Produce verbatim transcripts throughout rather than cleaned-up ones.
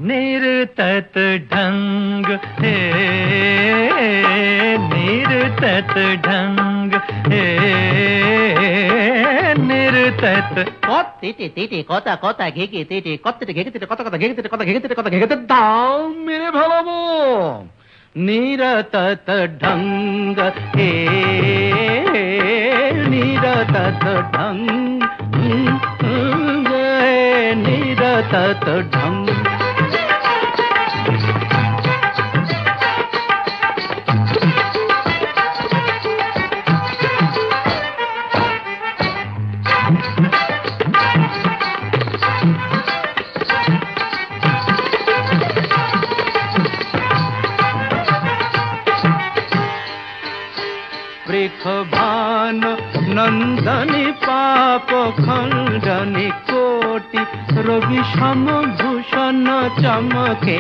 निर्तत ढंग हे निर्तत ढंग हे निर्तत तीटी तीटी कोता कोता घेगी तीटी कोत्ते घेगी तीटी कोता कोता घेगी तीटी कोता घेगी तीटी कोता घेगी तीटी दाम मेरे भालो निरतत ढंग हे निरतत ढंग हे निरतत ढंग वृषभान नंदनी पाप खंडनी कोटि रवि सम भूषण चमके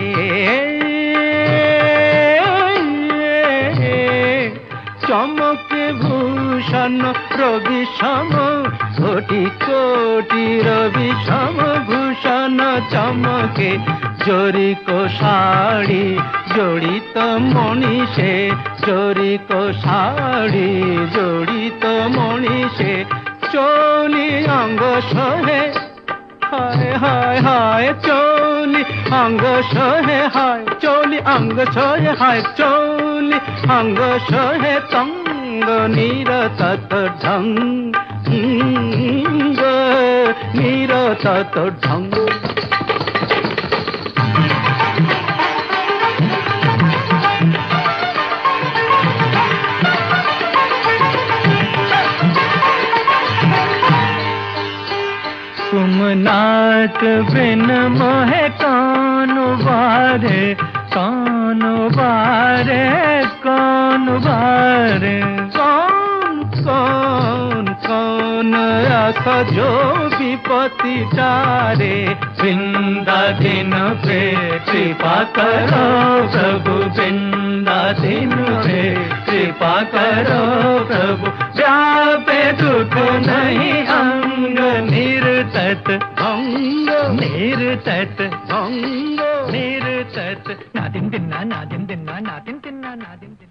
चमके भूषण रवि सम कोटि कोटि रवि सम भूषण चमके जोरी को साड़ी जड़ित मनीषे जोरी को साड़ी जड़ित मनीषे चोली अंग सहे हाय हाय हाय चोली अंग सहे हाय चोली अंग सहे हाय चोली अंग सहे तंग निरतत ढंग निरतत ढंग तुम नाच बिन मोहे कौन बारे कौन बारे कौन बारे कौन कौन कौन आसा जो विपत्ति टारे बिंदा दिन पे कृपा करो प्रभु बिंदा दिन पे कृपा करो प्रभु व्यापे दुख नहीं अंग निर्तत भंग निर्तत भंग निर्तत नादिन दिन्ना नादिन दिन्ना नादिन दिन्ना नादिन दिन्ना